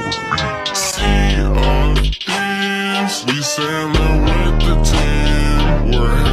Sea of thieves, we sailing with the team. We're